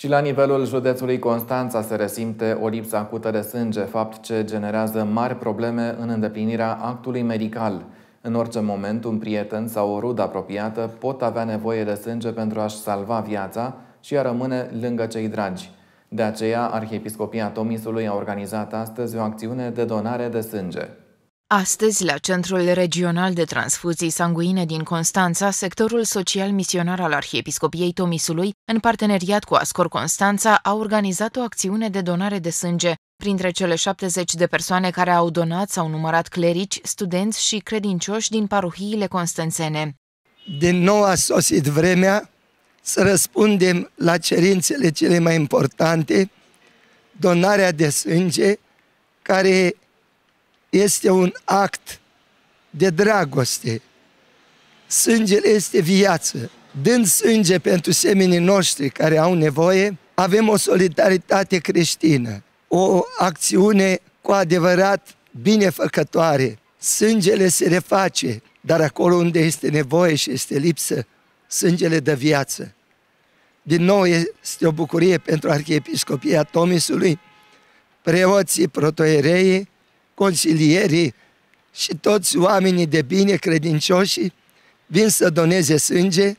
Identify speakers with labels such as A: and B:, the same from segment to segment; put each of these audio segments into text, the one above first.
A: Și la nivelul județului Constanța se resimte o lipsă acută de sânge, fapt ce generează mari probleme în îndeplinirea actului medical. În orice moment, un prieten sau o rudă apropiată pot avea nevoie de sânge pentru a-și salva viața și a rămâne lângă cei dragi. De aceea, Arhiepiscopia Tomisului a organizat astăzi o acțiune de donare de sânge.
B: Astăzi, la Centrul Regional de Transfuzii Sanguine din Constanța, sectorul social misionar al Arhiepiscopiei Tomisului, în parteneriat cu Ascor Constanța, a organizat o acțiune de donare de sânge. Printre cele 70 de persoane care au donat s-au numărat clerici, studenți și credincioși din parohiile constanțene.
C: Din nou a sosit vremea să răspundem la cerințele cele mai importante, donarea de sânge, care este un act de dragoste. Sângele este viață. Dând sânge pentru semenii noștri care au nevoie, avem o solidaritate creștină, o acțiune cu adevărat binefăcătoare. Sângele se reface, dar acolo unde este nevoie și este lipsă, sângele dă viață. Din nou este o bucurie pentru Arhiepiscopia Tomisului, preoții, protoiereii, consilierii și toți oamenii de bine credincioși vin să doneze sânge.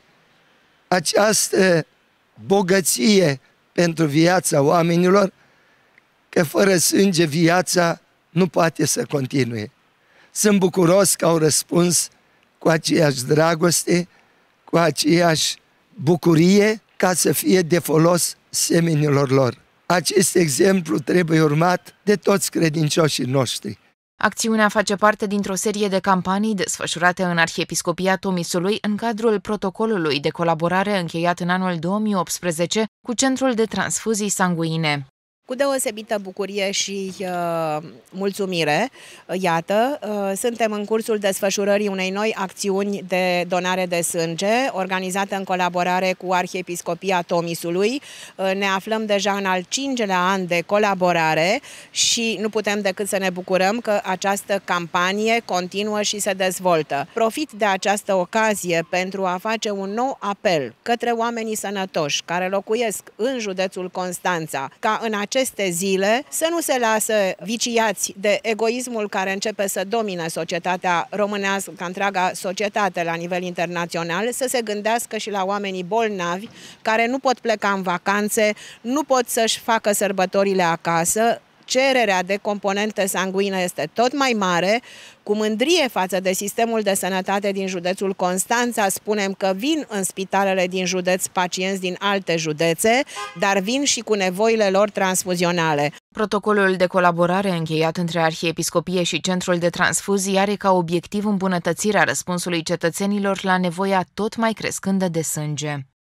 C: Această bogăție pentru viața oamenilor, că fără sânge viața nu poate să continue. Sunt bucuros că au răspuns cu aceeași dragoste, cu aceeași bucurie, ca să fie de folos semenilor lor. Acest exemplu trebuie urmat de toți credincioșii noștri.
B: Acțiunea face parte dintr-o serie de campanii desfășurate în Arhiepiscopia Tomisului în cadrul protocolului de colaborare încheiat în anul 2018 cu Centrul de Transfuzii Sanguine.
D: Cu deosebită bucurie și mulțumire, iată, suntem în cursul desfășurării unei noi acțiuni de donare de sânge, organizată în colaborare cu Arhiepiscopia Tomisului. Ne aflăm deja în al 5-lea an de colaborare și nu putem decât să ne bucurăm că această campanie continuă și se dezvoltă. Profit de această ocazie pentru a face un nou apel către oamenii sănătoși care locuiesc în județul Constanța, ca în aceste zile să nu se lasă viciați de egoismul care începe să domine societatea românească, întreaga societate la nivel internațional, să se gândească și la oamenii bolnavi care nu pot pleca în vacanțe, nu pot să-și facă sărbătorile acasă. Cererea de componente sanguine este tot mai mare. Cu mândrie față de sistemul de sănătate din județul Constanța spunem că vin în spitalele din județ pacienți din alte județe, dar vin și cu nevoile lor transfuzionale.
B: Protocolul de colaborare încheiat între Arhiepiscopie și Centrul de Transfuzii are ca obiectiv îmbunătățirea răspunsului cetățenilor la nevoia tot mai crescândă de sânge.